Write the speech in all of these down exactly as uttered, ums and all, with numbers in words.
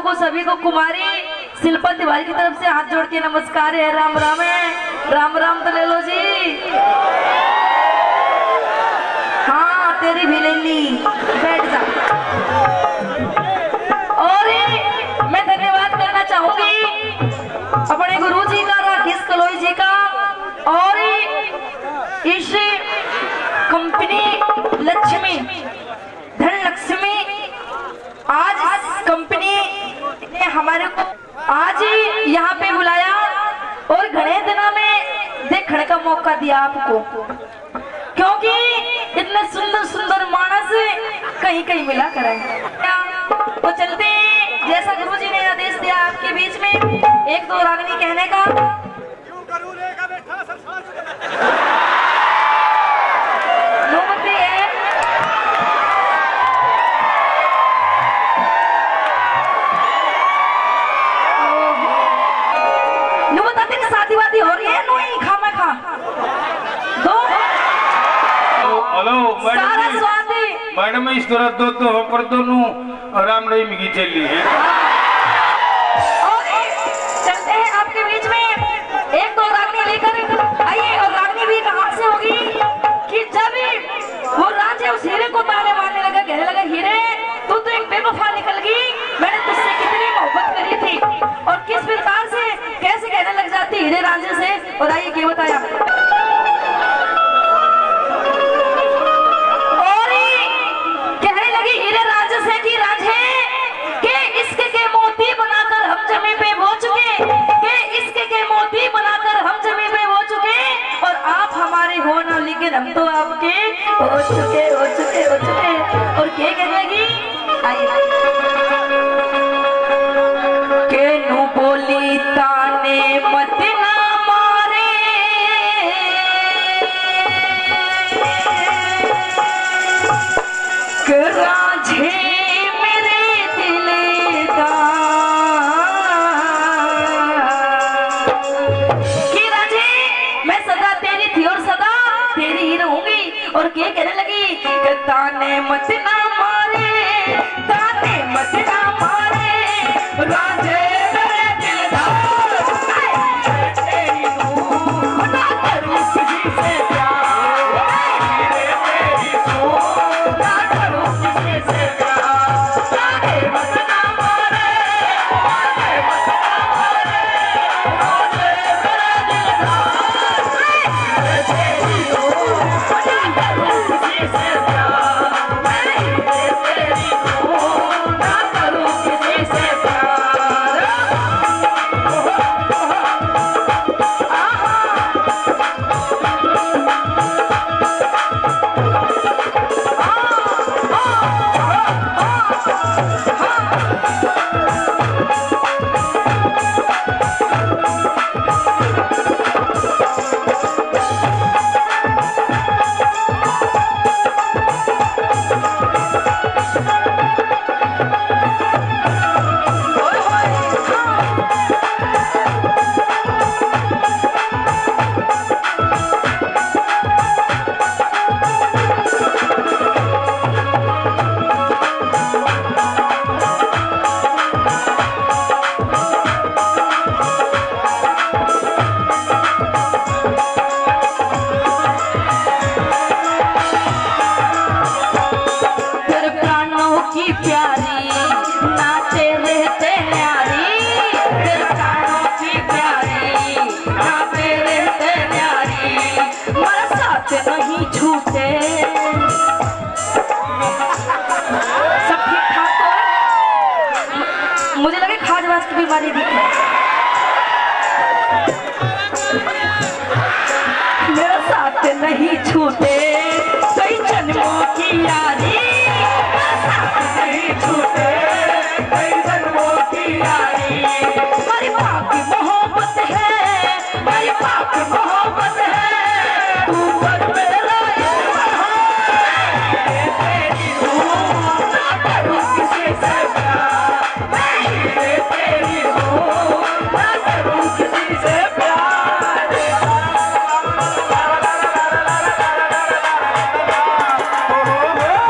को सभी को कुमारी शिल्पा तिवारी की तरफ से हाथ जोड़ के नमस्कार है। राम राम है, राम राम तो ले लो जी। हाँ तेरी भी ले ली, बैठ जा। और मैं धन्यवाद करना चाहूंगी अपने गुरु जी का, राकेश कलोई जी का, और इस कंपनी लक्ष्मी धन लक्ष्मी, आज कंपनी ने हमारे को आज यहाँ पे बुलाया और घने दिनों में देखने का मौका दिया आपको, क्योंकि इतने सुंदर सुंदर मानस कहीं कहीं मिला करे। तो चलते हैं, जैसा गुरु जी ने आदेश दिया आपके बीच में एक दो रागनी कहने का। नौबती है नु बताते कि शादी वादी हो रही है, नो ही खा मैं खा दो। हेलो सारा स्वादी मैडम इस तरह दो तो हम कर दो नु राम रहीम की चली है। और चलते हैं आपके बीच में एक दो रागनी लेकर आइए। और रागनी भी कहां से होगी कि जब वो राजा उस हीरे को ताने मारने लगा, कहने लगा हीरे तू तो एक बेवफा निकल गई, मैंने तुझसे कितनी मोहब्बत करी थी, और किस प्रकार से कैसे कहने लग जाती हीरे रांझे से। और आइए क्या बताया। और कहने लगी हीरे रांझे से कि रांझे के इश्क के मोती बनाकर हम जमी पे वो चुके, के इश्क के मोती बनाकर हम जमी पे वो चुके, और आप हमारे हो ना लेकिन हम तो आपके हो चुके हो चुके हो चुके। और क्या कहने लगी, आइए के नु बोली ताने मत ना मारे, के रांझे मेरे दिल दा, कि रांझे मैं सदा तेरी थी और सदा तेरी ही रहूंगी। और क्या कहने लगी कि ताने मत ना मारे, ताने मत ना मारे, रांझे मेरे दिल दा, तेरी हूँ ना करूँ किसी से प्यार, तेरी हूँ ना करूँ किसी से प्यार, ताने मत ना मारे, ताने मत ना मारे, रांझे मेरे दिल दा, तेरी हूँ ना करूँ किसी से प्यार, तेरी हूँ ना करूँ किसी से प्यार। तेरे प्राणों की प्यारी नाते रहते न्यारी, तेरे प्राणों की प्यारी नाते रहते न्यारी, मेरा साथ नहीं छूटे। सब ठीक ठाक तो है? मुझे लगे खाजवास की बीमारी दिख है। मेरा साथ नहीं छूटे कई जन्मों की यारी, मेरा साथ नहीं छूटे कई जन्मों की यारी, हमारी माँ की मोहब्बत है, हमारी माँ की मोहब्बत है, तू पर मेरा तेरी हूँ ना करूँ किसी से प्यार, मैं तेरी हूँ ना करूँ किसी से प्यार। Oh,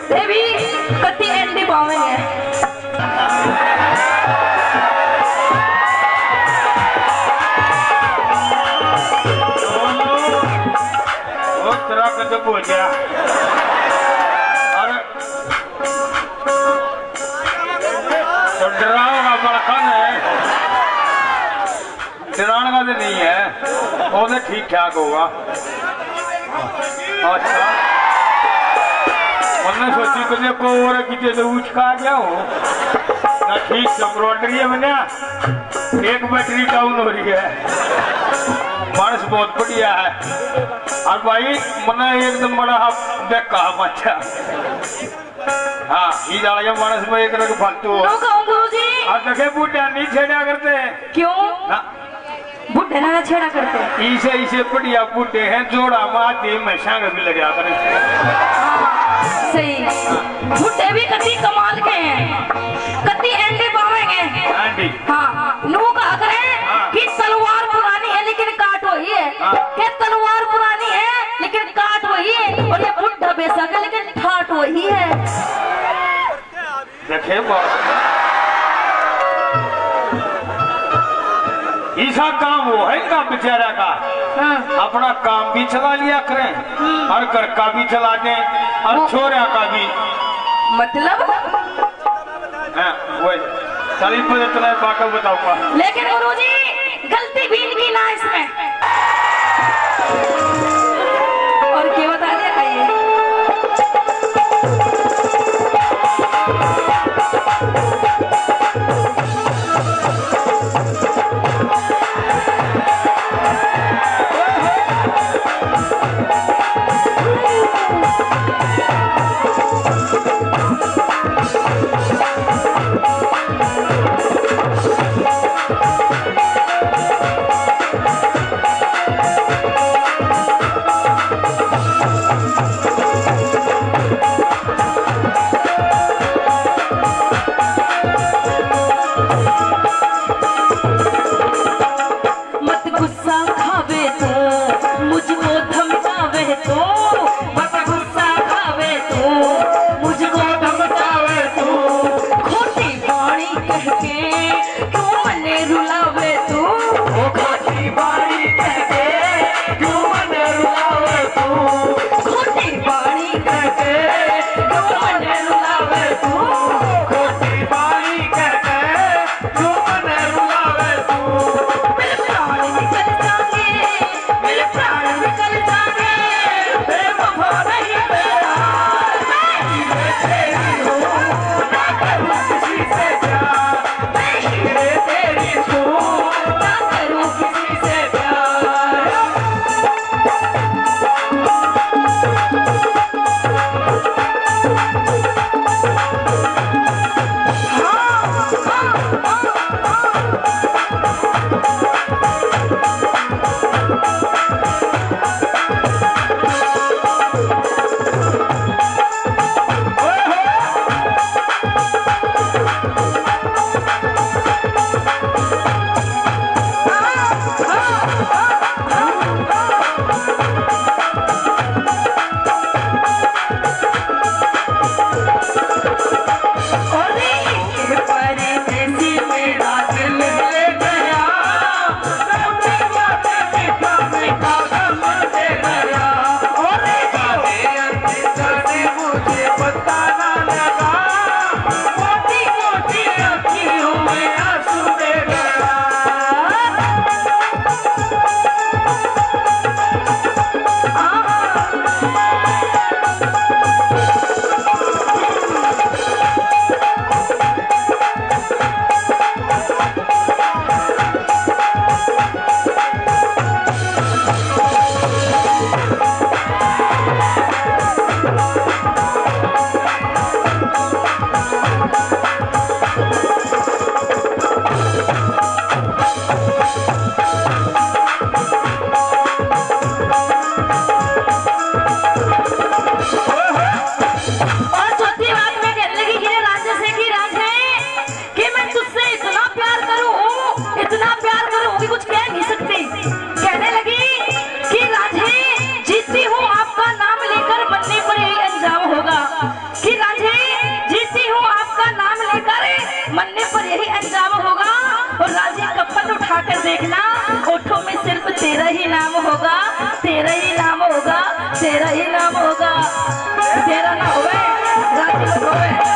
बुढ़े भी कति एंडी पावेंगे। वो तेरा कदम हो गया। अरे तो डराओगा बड़का है, डराने का तो नहीं है, वो तो ठीक ठाक होगा। अच्छा मैंने सोची कि को और किसी तो उचका गया हो ना, ठीक एम्ब्रॉयडरी है मैंने एक बैटरी डाउन हो रही है, मानस बहुत बढ़िया है। और भाई मैंने एकदम बड़ा देखा अच्छा। हाँ ये डाला मानस में एक रंग फालतू हो और देखे बूढ़ा नहीं छेड़ा करते। क्यों बुढ़े ना छेड़ा करते? इसे इसे बढ़िया बूढ़े हैं, जोड़ा माते में संग भी लगा कर। सही, बुढ़े भी कति कमाल के हैं, कति एंडे पावेंगे। आंटी हाँ नू कहा करें कि तलवार पुरानी है लेकिन काट वही है, कि तलवार पुरानी है लेकिन काट वही है, और ये बुढ़ा बेशक है लेकिन ठाट वही है। देखे ऐसा काम वो है इनका बेचारा का। हाँ। अपना काम भी चला लिया करें और घर का भी चला दें और छोरा का भी। मतलब हाँ वही चलिए पता चला बाकी बताऊंगा। लेकिन गुरुजी गलती भी इनकी ना इसमें, और क्या बता दिया कहिए। मरने पर यही अंजाम होगा। और राजी कपल उठाकर देखना, ओठों में सिर्फ तेरा ही नाम होगा, तेरा ही नाम होगा, तेरा ही नाम होगा। तेरा ना होवे राजी होवे।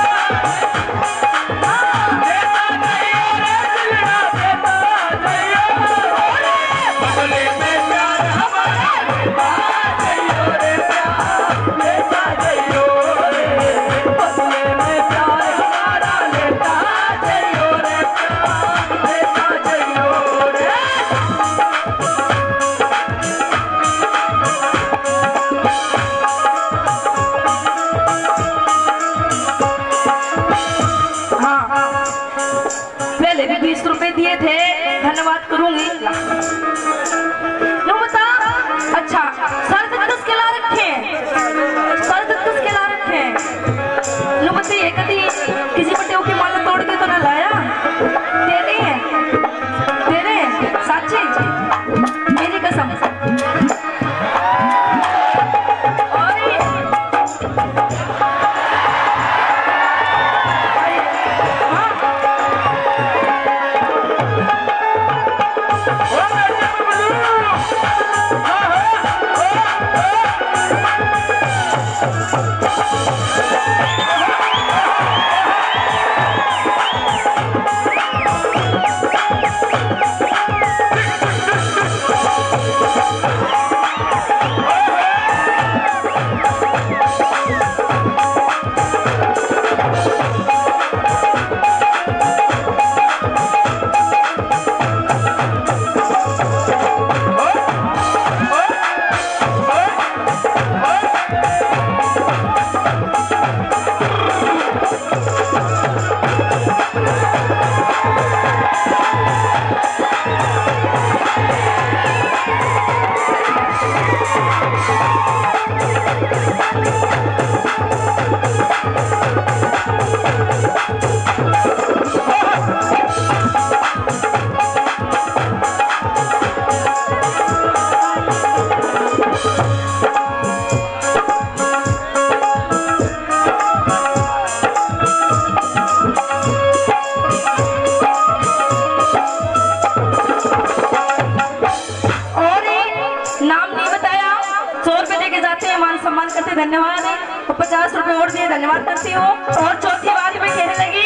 बीस रुपए दिए थे, धन्यवाद करूंगी। लो बता, अच्छा सर दस के ला रखे सर दस के ला रखे लो बता, ये कभी किसी बटेव की माला तोड़ के तो ना लाया? तेरे हैं तेरे साची मेरी कसम। सम्मान करते धन्यवाद, और पचास रुपए और दिए धन्यवाद करती हूँ। और चौथी बात में कहने लगी,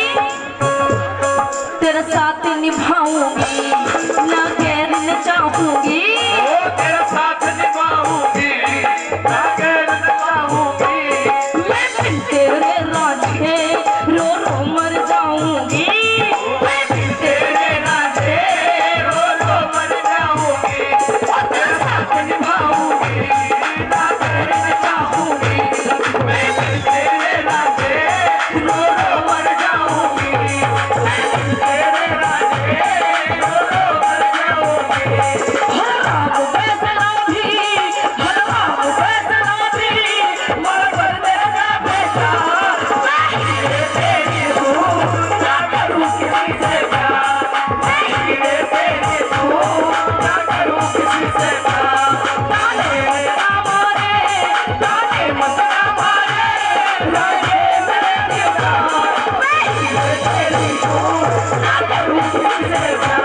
तेरा साथ निभाऊंगी ना गैर न चाहूंगी, तेरा साथ निभाऊंगी ना गैर न चाहूंगी, मैं बिन तेरे राजे रो रो मर जाऊंगी, मैं बिन तेरे राजे रो रो मर जाऊंगी, और तेरा साथ निभाऊंगी ना गैर न चाहूंगी, मैं बिन तेरे राजे रो रो मर जाऊंगी, मैं बिन तेरे राजे रो रो मर जाऊंगी। हर रात फैसला भी हर रात फैसला भी मर पर मेरा बेटा, मैं हीरे तेरी हूँ ना करूँ किसी से प्यार, मैं हीरे तेरी हूँ ना करूँ किसी से प्यार, ताने मत ना मारे ताने मत ना मारे राजे मेरे दीवार, मैं हीरे तेरी हूँ ना करूँ किसी से प्यार।